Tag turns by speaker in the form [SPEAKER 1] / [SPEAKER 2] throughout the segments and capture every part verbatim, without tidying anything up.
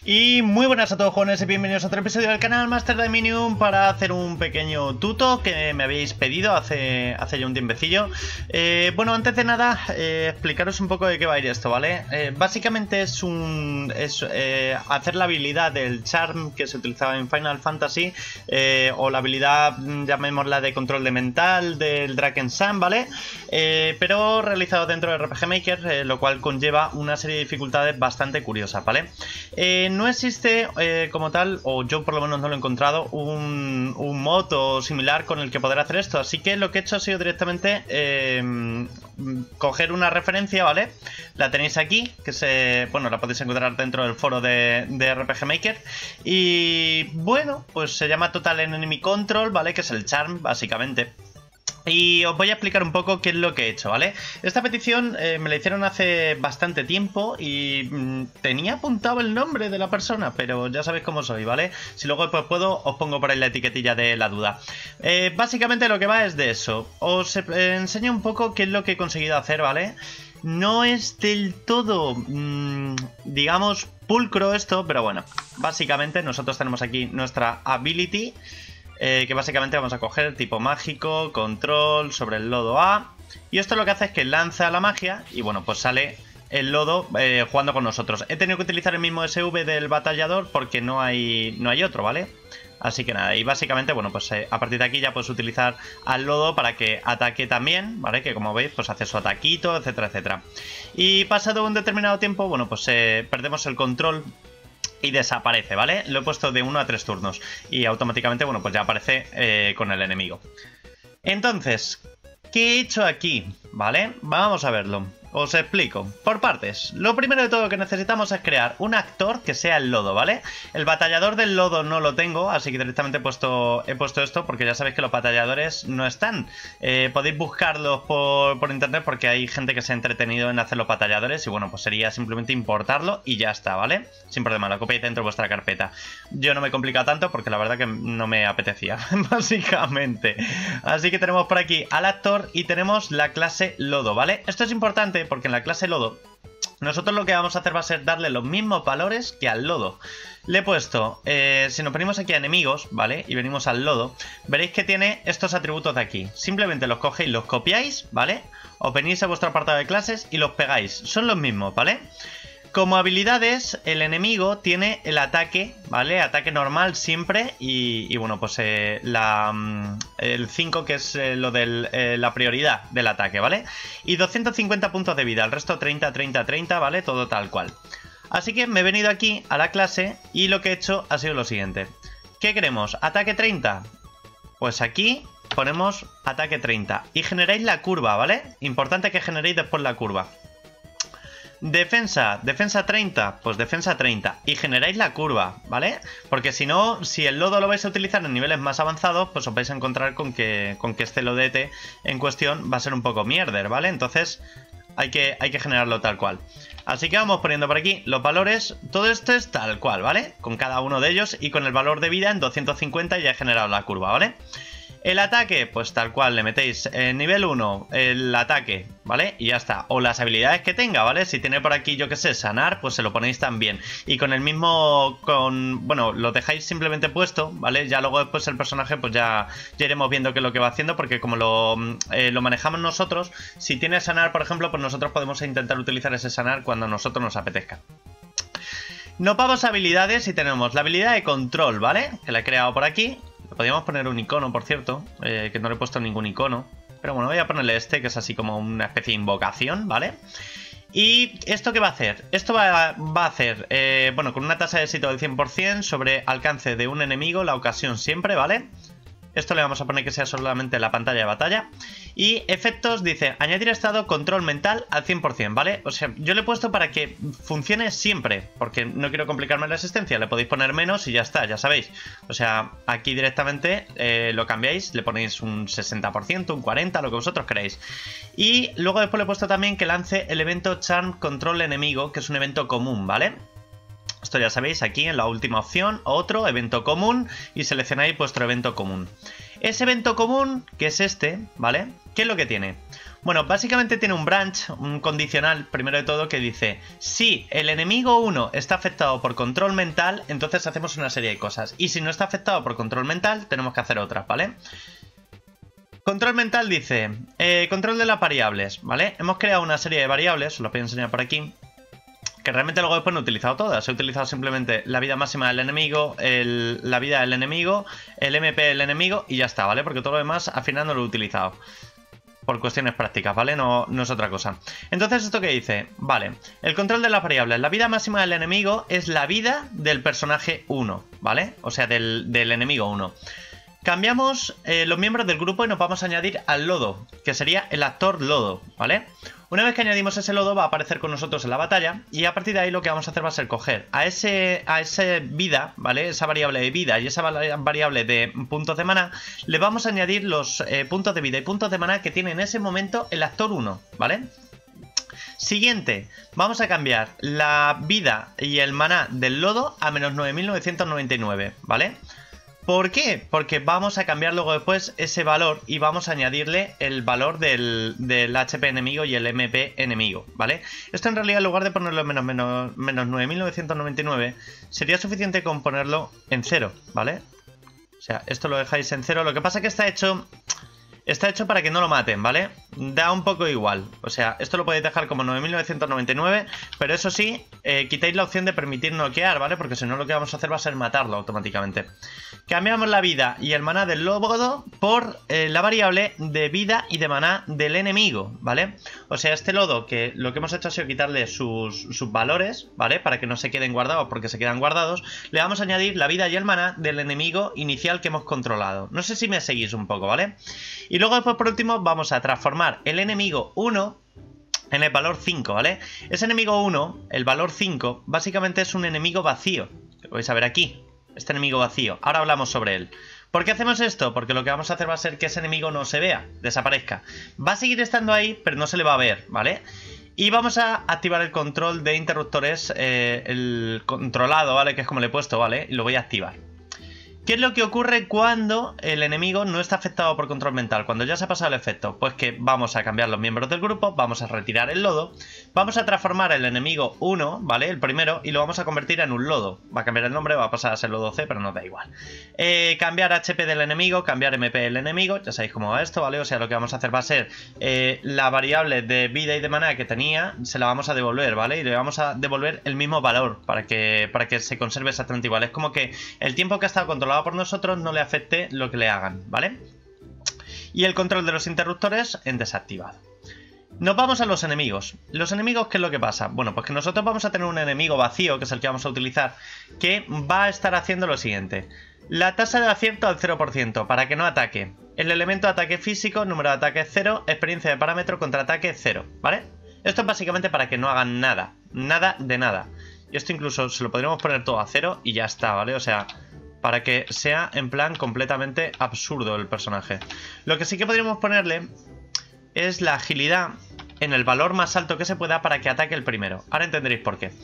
[SPEAKER 1] Y muy buenas a todos, jóvenes, y bienvenidos a otro episodio del canal Master Dominion para hacer un pequeño tuto que me habéis pedido hace, hace ya un tiempecillo. Eh, bueno, antes de nada, eh, explicaros un poco de qué va a ir esto, ¿vale? Eh, básicamente es un es eh, hacer la habilidad del Charm que se utilizaba en Final Fantasy, eh, o la habilidad, llamémosla, de control de mental del Draken Sun, ¿vale? Eh, pero realizado dentro de R P G Maker, eh, lo cual conlleva una serie de dificultades bastante curiosas, ¿vale? Eh, no existe eh, como tal, o yo por lo menos no lo he encontrado, un, un mod o similar con el que poder hacer esto. Así que lo que he hecho ha sido directamente eh, coger una referencia, ¿vale? La tenéis aquí, que se, bueno, la podéis encontrar dentro del foro de, de R P G Maker. Y bueno, pues se llama Total Enemy Control, ¿vale? Que es el Charm, básicamente. Y os voy a explicar un poco qué es lo que he hecho, ¿vale? Esta petición eh, me la hicieron hace bastante tiempo y mmm, tenía apuntado el nombre de la persona, pero ya sabéis cómo soy, ¿vale? Si luego pues puedo, os pongo por ahí la etiquetilla de la duda. Eh, básicamente lo que va es de eso. Os eh, enseño un poco qué es lo que he conseguido hacer, ¿vale? No es del todo, mmm, digamos, pulcro esto, pero bueno. Básicamente nosotros tenemos aquí nuestra ability, Eh, que básicamente vamos a coger tipo mágico, control sobre el lodo A. Y esto lo que hace es que lanza la magia y bueno, pues sale el lodo eh, jugando con nosotros. He tenido que utilizar el mismo S V del batallador porque no hay, no hay otro, ¿vale? Así que nada, y básicamente, bueno, pues eh, a partir de aquí ya puedes utilizar al lodo para que ataque también, ¿vale? Que como veis, pues hace su ataquito, etcétera, etcétera. Y pasado un determinado tiempo, bueno, pues eh, perdemos el control y desaparece, ¿vale? Lo he puesto de uno a tres turnos y automáticamente, bueno, pues ya aparece eh, con el enemigo. Entonces, ¿qué he hecho aquí? ¿Vale? Vamos a verlo. Os explico. Por partes. Lo primero de todo que necesitamos es crear un actor que sea el lodo, ¿vale? El batallador del lodo no lo tengo, así que directamente he puesto, he puesto esto porque ya sabéis que los batalladores no están. Eh, podéis buscarlos por, por internet porque hay gente que se ha entretenido en hacer los batalladores y bueno, pues sería simplemente importarlo y ya está, ¿vale? Sin problema, lo copiáis dentro de vuestra carpeta. Yo no me he complicado tanto porque la verdad que no me apetecía, básicamente. Así que tenemos por aquí al actor y tenemos la clase lodo, ¿vale? Esto es importante porque en la clase lodo nosotros lo que vamos a hacer va a ser darle los mismos valores que al lodo. Le he puesto, eh, si nos venimos aquí a enemigos, ¿vale? Y venimos al lodo, veréis que tiene estos atributos de aquí. Simplemente los cogéis, los copiáis, ¿vale? Os venís a vuestro apartado de clases y los pegáis. Son los mismos, ¿vale? Como habilidades, el enemigo tiene el ataque, ¿vale? Ataque normal siempre y, y bueno, pues eh, la, el cinco, que es eh, lo de eh, la prioridad del ataque, ¿vale? Y doscientos cincuenta puntos de vida, el resto treinta, treinta, treinta, ¿vale? Todo tal cual. Así que me he venido aquí a la clase y lo que he hecho ha sido lo siguiente. ¿Qué queremos? ¿Ataque treinta? Pues aquí ponemos ataque treinta y generáis la curva, ¿vale? Importante que generéis después la curva. Defensa, defensa treinta, pues defensa treinta. Y generáis la curva, ¿vale? Porque si no, si el lodo lo vais a utilizar en niveles más avanzados, pues os vais a encontrar con que, con que este lodete en cuestión va a ser un poco mierder, ¿vale? Entonces hay que, hay que generarlo tal cual. Así que vamos poniendo por aquí los valores. Todo esto es tal cual, ¿vale? Con cada uno de ellos y con el valor de vida en doscientos cincuenta ya he generado la curva, ¿vale? El ataque, pues tal cual, le metéis en nivel uno el ataque, ¿vale? Y ya está. O las habilidades que tenga, ¿vale? Si tiene por aquí, yo que sé, sanar, pues se lo ponéis también. Y con el mismo, con, bueno, lo dejáis simplemente puesto, ¿vale? Ya luego después el personaje, pues ya, ya iremos viendo qué es lo que va haciendo, porque como lo, eh, lo manejamos nosotros, si tiene sanar, por ejemplo, pues nosotros podemos intentar utilizar ese sanar cuando a nosotros nos apetezca. Nos vamos a habilidades y tenemos la habilidad de control, ¿vale? Que la he creado por aquí. Podríamos poner un icono, por cierto, eh, que no le he puesto ningún icono. Pero bueno, voy a ponerle este, que es así como una especie de invocación, ¿vale? ¿Y esto qué va a hacer? Esto va, va a hacer, eh, bueno, con una tasa de éxito del cien por cien sobre alcance de un enemigo, la ocasión siempre, ¿vale? Esto le vamos a poner que sea solamente la pantalla de batalla. Y efectos, dice, añadir estado control mental al cien por cien, ¿vale? O sea, yo le he puesto para que funcione siempre, porque no quiero complicarme la existencia. Le podéis poner menos y ya está, ya sabéis. O sea, aquí directamente eh, lo cambiáis, le ponéis un sesenta por ciento, un cuarenta por ciento, lo que vosotros queráis. Y luego después le he puesto también que lance el evento Charm Control Enemigo, que es un evento común, ¿vale? Esto ya sabéis, aquí en la última opción, otro evento común, y seleccionáis vuestro evento común. Ese evento común, que es este, ¿vale? ¿Qué es lo que tiene? Bueno, básicamente tiene un branch, un condicional, primero de todo, que dice: si el enemigo uno está afectado por control mental, entonces hacemos una serie de cosas. Y si no está afectado por control mental, tenemos que hacer otras, ¿vale? Control mental dice, eh, control de las variables, ¿vale? Hemos creado una serie de variables, os lo voy a enseñar por aquí, que realmente luego después no he utilizado todas. He utilizado simplemente la vida máxima del enemigo, el, la vida del enemigo, el M P del enemigo y ya está, ¿vale? Porque todo lo demás al final no lo he utilizado. Por cuestiones prácticas, ¿vale? No, no es otra cosa. Entonces, ¿esto qué dice? Vale, el control de las variables. La vida máxima del enemigo es la vida del personaje uno, ¿vale? O sea, del, del enemigo uno. Cambiamos eh, los miembros del grupo y nos vamos a añadir al lodo, que sería el actor lodo, ¿vale? Una vez que añadimos ese lodo va a aparecer con nosotros en la batalla y a partir de ahí lo que vamos a hacer va a ser coger a ese a esa vida, ¿vale? Esa variable de vida y esa variable de puntos de maná, le vamos a añadir los eh, puntos de vida y puntos de maná que tiene en ese momento el actor uno, ¿vale? Siguiente, vamos a cambiar la vida y el maná del lodo a menos nueve mil novecientos noventa y nueve, ¿vale? ¿Por qué? Porque vamos a cambiar luego después ese valor y vamos a añadirle el valor del, del H P enemigo y el M P enemigo, ¿vale? Esto en realidad en lugar de ponerlo en menos, menos, menos nueve mil novecientos noventa y nueve sería suficiente con ponerlo en cero, ¿vale? O sea, esto lo dejáis en cero. Lo que pasa es que está hecho... Está hecho para que no lo maten, ¿vale? Da un poco igual. O sea, esto lo podéis dejar como nueve mil novecientos noventa y nueve. Pero eso sí, eh, quitáis la opción de permitir noquear, ¿vale? Porque si no lo que vamos a hacer va a ser matarlo automáticamente. Cambiamos la vida y el maná del lodo por eh, la variable de vida y de maná del enemigo, ¿vale? O sea, este lodo que lo que hemos hecho ha sido quitarle sus, sus valores, ¿vale? Para que no se queden guardados porque se quedan guardados. Le vamos a añadir la vida y el maná del enemigo inicial que hemos controlado. No sé si me seguís un poco, ¿vale? Y luego después por último vamos a transformar el enemigo uno en el valor cinco, ¿vale? Ese enemigo uno, el valor cinco, básicamente es un enemigo vacío. Lo vais a ver aquí, este enemigo vacío. Ahora hablamos sobre él. ¿Por qué hacemos esto? Porque lo que vamos a hacer va a ser que ese enemigo no se vea, desaparezca. Va a seguir estando ahí, pero no se le va a ver, ¿vale? Y vamos a activar el control de interruptores, eh, el controlado, ¿vale? Que es como le he puesto, ¿vale? Y lo voy a activar. ¿Qué es lo que ocurre cuando el enemigo no está afectado por control mental? Cuando ya se ha pasado el efecto, pues que vamos a cambiar los miembros del grupo, vamos a retirar el lodo, vamos a transformar el enemigo uno, ¿vale? El primero, y lo vamos a convertir en un lodo. Va a cambiar el nombre, va a pasar a ser lodo C, pero nos da igual. Eh, cambiar H P del enemigo, cambiar M P del enemigo, ya sabéis cómo va esto, ¿vale? O sea, lo que vamos a hacer va a ser eh, la variable de vida y de maná que tenía, se la vamos a devolver, ¿vale? Y le vamos a devolver el mismo valor para que, para que se conserve exactamente igual. Es como que el tiempo que ha estado controlado por nosotros no le afecte lo que le hagan, ¿vale? Y el control de los interruptores en desactivado. Nos vamos a los enemigos. Los enemigos, ¿qué es lo que pasa? Bueno, pues que nosotros vamos a tener un enemigo vacío, que es el que vamos a utilizar, que va a estar haciendo lo siguiente. La tasa de acierto al cero por ciento, para que no ataque. El elemento de ataque físico, número de ataque cero, experiencia de parámetro, contraataque cero, ¿vale? Esto es básicamente para que no hagan nada. Nada de nada. Y esto incluso se lo podríamos poner todo a cero y ya está, ¿vale? O sea... para que sea en plan completamente absurdo el personaje. Lo que sí que podríamos ponerle es la agilidad en el valor más alto que se pueda para que ataque el primero. Ahora entenderéis por qué.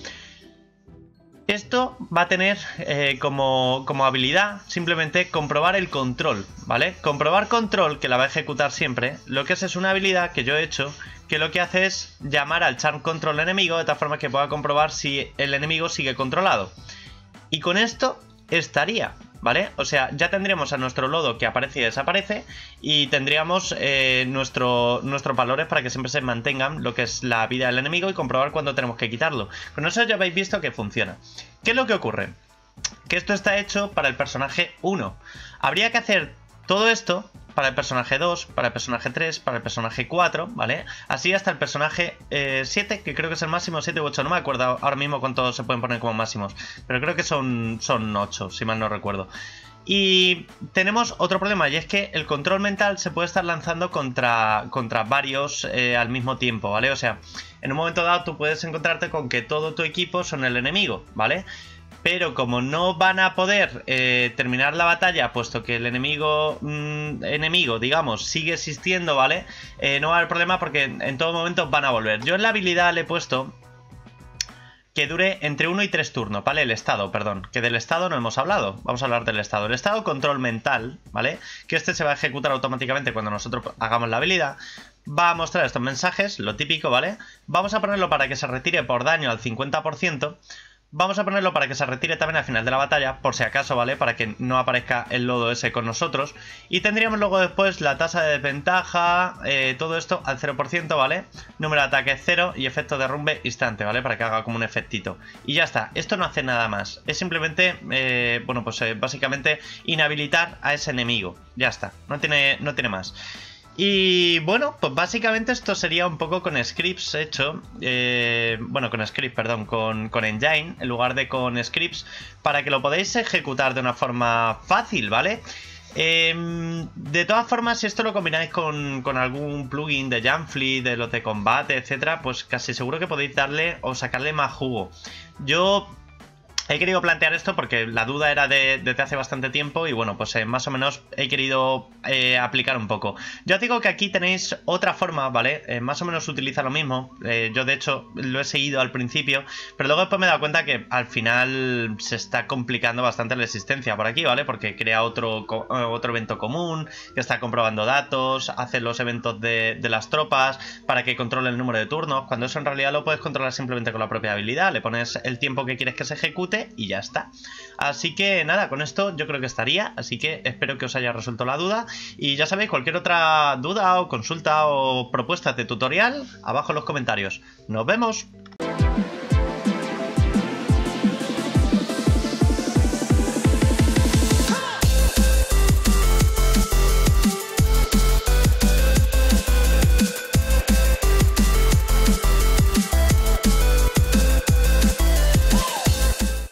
[SPEAKER 1] Esto va a tener eh, como, como habilidad simplemente comprobar el control, ¿vale? Comprobar control, que la va a ejecutar siempre, lo que es es una habilidad que yo he hecho que lo que hace es llamar al charm control enemigo de tal forma que pueda comprobar si el enemigo sigue controlado. Y con esto... estaría, ¿vale? O sea, ya tendríamos a nuestro lodo que aparece y desaparece y tendríamos eh, nuestro, nuestros valores para que siempre se mantengan lo que es la vida del enemigo y comprobar cuándo tenemos que quitarlo. Con eso ya habéis visto que funciona. ¿Qué es lo que ocurre? Que esto está hecho para el personaje uno. Habría que hacer todo esto para el personaje dos, para el personaje tres, para el personaje cuatro, ¿vale? Así hasta el personaje eh, siete, que creo que es el máximo, siete u ocho, no me acuerdo ahora mismo cuántos se pueden poner como máximos, pero creo que son, son ocho, si mal no recuerdo. Y tenemos otro problema, y es que el control mental se puede estar lanzando contra, contra varios eh, al mismo tiempo, ¿vale? O sea, en un momento dado tú puedes encontrarte con que todo tu equipo son el enemigo, ¿vale? Pero como no van a poder eh, terminar la batalla, puesto que el enemigo, mmm, enemigo, digamos, sigue existiendo, ¿vale? Eh, no va a haber problema porque en todo momento van a volver. Yo en la habilidad le he puesto que dure entre uno y tres turnos, ¿vale? El estado, perdón, que del estado no hemos hablado. Vamos a hablar del estado. El estado control mental, ¿vale? Que este se va a ejecutar automáticamente cuando nosotros hagamos la habilidad. Va a mostrar estos mensajes, lo típico, ¿vale? Vamos a ponerlo para que se retire por daño al cincuenta por ciento. Vamos a ponerlo para que se retire también al final de la batalla, por si acaso, ¿vale? Para que no aparezca el lodo ese con nosotros. Y tendríamos luego después la tasa de desventaja, eh, todo esto al cero por ciento, ¿vale? Número de ataques cero y efecto derrumbe instante, ¿vale? Para que haga como un efectito. Y ya está, esto no hace nada más. Es simplemente, eh, bueno, pues eh, básicamente inhabilitar a ese enemigo. Ya está, no tiene, no tiene más. Y bueno, pues básicamente esto sería un poco con scripts hecho, eh, bueno, con scripts, perdón, con, con engine en lugar de con scripts, para que lo podáis ejecutar de una forma fácil, ¿vale? Eh, de todas formas, si esto lo combináis con, con algún plugin de Jamfleet, de los de combate, etcétera, pues casi seguro que podéis darle o sacarle más jugo. Yo he querido plantear esto porque la duda era de, desde hace bastante tiempo y bueno, pues eh, más o menos he querido eh, aplicar un poco. Ya os digo que aquí tenéis otra forma, ¿vale? Eh, más o menos utiliza lo mismo. Eh, yo de hecho lo he seguido al principio, pero luego después me he dado cuenta que al final se está complicando bastante la existencia por aquí, ¿vale? Porque crea otro, otro evento común, que está comprobando datos, hace los eventos de, de las tropas para que controle el número de turnos, cuando eso en realidad lo puedes controlar simplemente con la propia habilidad. Le pones el tiempo que quieres que se ejecute y ya está. Así que nada, con esto yo creo que estaría. Así que espero que os haya resuelto la duda. Y ya sabéis, cualquier otra duda o consulta o propuesta de tutorial, abajo en los comentarios. ¡Nos vemos!